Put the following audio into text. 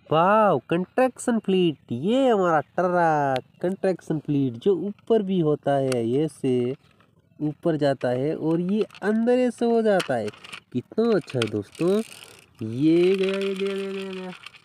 वाह, contraction fleet, ये हमारा ट्रक कंट्रैक्शन फ्लीट जो ऊपर भी होता है, ये से ऊपर जाता है और ये अंदर से हो जाता है। कितना अच्छा है दोस्तों। ये गया, ये गया, गया, गया, गया।